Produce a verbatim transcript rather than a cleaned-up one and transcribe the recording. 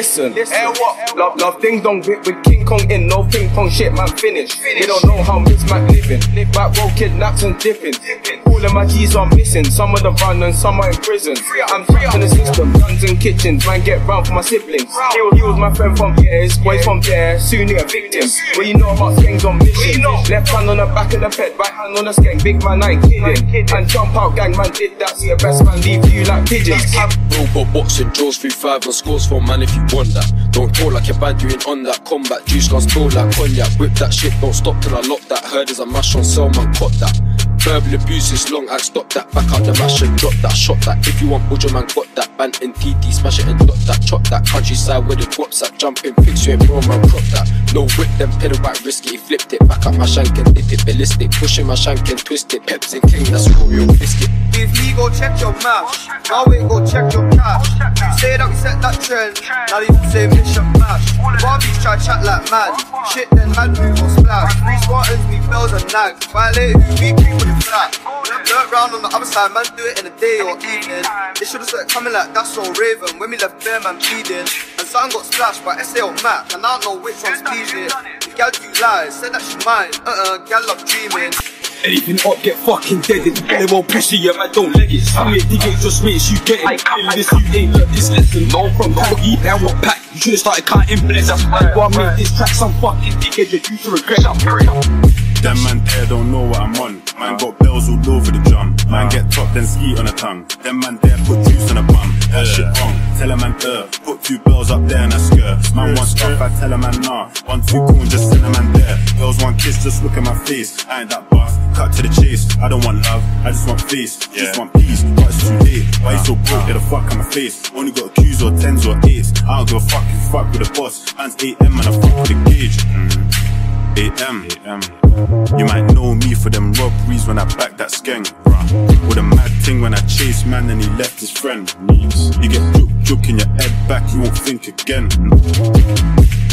listen. Hey, what? Love, love things don't whip with King Kong in, no ping pong shit, man, finish. They don't know how Miss Mac living. Back road kidnaps and dipping. All of my G's are missing, some of them run and some are in prison. I'm trapped in the system, guns in kitchens, man get round for my siblings. He was, he was my friend from years, boys from there, soon he a victim. Well, you know about gangs on mission. Left hand on the back of the ped, right hand on the skank, big man I ain't kidding. And jump out gang, man did that, see a best man leave you like pigeons. Robot boxing, draws through five and scores for man if you want that. Don't talk like you're bad, you ain't on that. Combat juice guns spill like cognac. Whip that shit, don't stop till I lock that. Heard there's a mash on cell, man, caught that. Verbal abuse is long, I stop that. Back out the mash and drop that, shot that. If you want Budger, man, got that. Band in T D, smash it and drop that. Chop that, countryside where the drops at. Jump in, fix you ain't bro, man, crop that. No whip, them pedal back risky, he flipped it. Back up my shank and dip it, ballistic. Pushing my shank and twist it. Peps and king, that's Oreo biscuit. If he go check your mash, now we go check your cash. You say that we set that trend, now you say mission mash. Barbies try chat like mad, shit then mad move or splash. Three Spartans, me bells and nags. Violated who we creep with the flat. Dirt round on the other side, man do it in the day or evening. They should've said coming like that's so Raven. When we left bare man bleeding, and something got splashed by S A or Mac, and I don't know which one's pleasing. The gal do lies, said that she mine, uh-uh, gal love dreaming. Anything up, get fucking dead. They won't push you, man, don't leg it. Some of dig it just makes you get it. Feeling this, you ain't learned this lesson. No from Kogi, now what pack? You should've started counting blessings. Why make this track some fucking dickhead that you should regret? Them man there don't know what I'm on. Man got bells all over the drum. Man get top then ski on the tongue. Them man there put juice on the bum. That shit wrong. Tell a man uh put two bells up there and I skirt. Man want stuff, I tell a man nah. One too cool and just send a man there. Girls want kiss, just look at my face. I ain't that buff. Cut to the chase. I don't want love, I just want face. Just want peace, but it's too late. Why you so broke? Get a fuck on my face. Only got Q's or tens or eights. I don't give a fuck if you fuck with the boss. Man's eight M and I fuck with the gauge. Mm. eight M, eight M. You might know me for them robberies when I back that skeng. With a mad thing when I chase man and he left his friend. You get juk juk in your head back, you won't think again.